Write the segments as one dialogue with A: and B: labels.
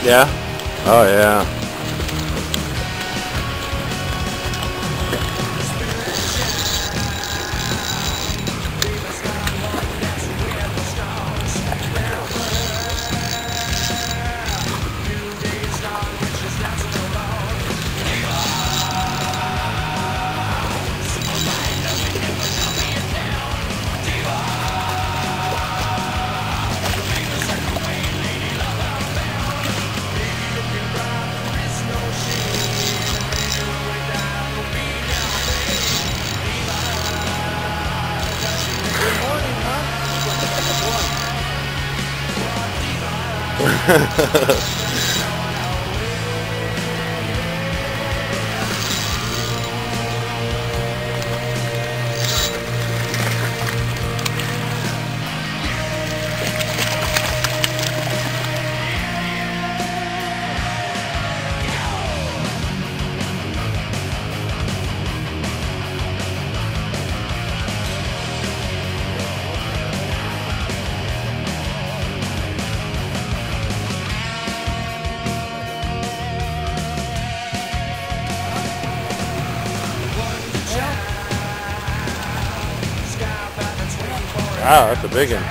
A: Yeah? Oh yeah. Wow, that's a big one.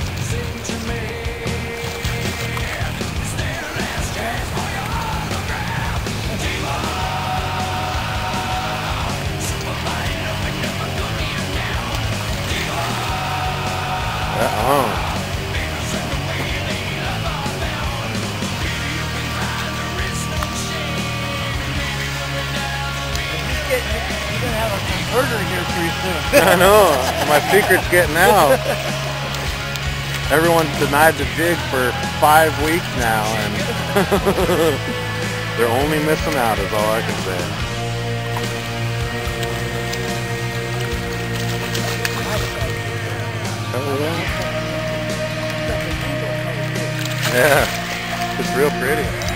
B: You're gonna have a converter here pretty soon.
A: I know. My secret's getting out. Everyone's denied the jig for 5 weeks now, and they're only missing out is all I can say. Oh yeah. Yeah, it's real pretty.